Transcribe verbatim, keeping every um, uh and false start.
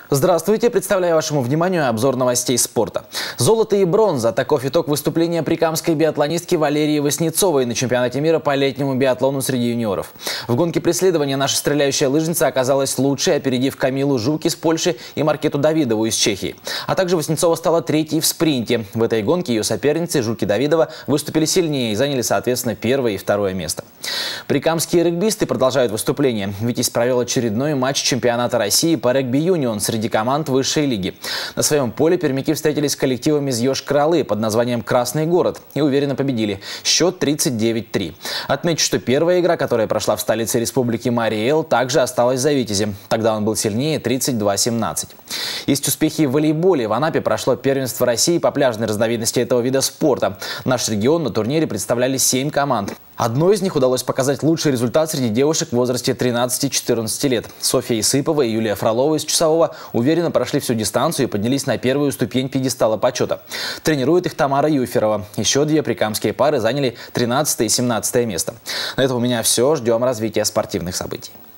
Здравствуйте! Представляю вашему вниманию обзор новостей спорта. Золото и бронза. Таков итог выступления прикамской биатлонистки Валерии Васнецовой на чемпионате мира по летнему биатлону среди юниоров. В гонке преследования наша стреляющая лыжница оказалась лучшей, опередив Камилу Жук из Польши и Маркету Давидову из Чехии. А также Васнецова стала третьей в спринте. В этой гонке ее соперницы Жук и Давидова выступили сильнее и заняли, соответственно, первое и второе место. Прикамские регбисты продолжают выступление. Витязь провел очередной матч чемпионата России по регби-юнион среди команд высшей лиги. На своем поле пермяки встретились с коллективом из Йошкар-Олы под названием «Красный город» и уверенно победили. Счет тридцать девять три. Отмечу, что первая игра, которая прошла в столице республики Марий-Эл, также осталась за Витязем. Тогда он был сильнее тридцать два семнадцать. Есть успехи в волейболе. В Анапе прошло первенство России по пляжной разновидности этого вида спорта. Наш регион на турнире представляли семь команд. Одной из них удалось показать лучший результат среди девушек в возрасте тринадцати-четырнадцати лет. Софья Исыпова и Юлия Фролова из Часового уверенно прошли всю дистанцию и поднялись на первую ступень пьедестала почета. Тренирует их Тамара Юферова. Еще две прикамские пары заняли тринадцатое и семнадцатое место. На этом у меня все. Ждем развития спортивных событий.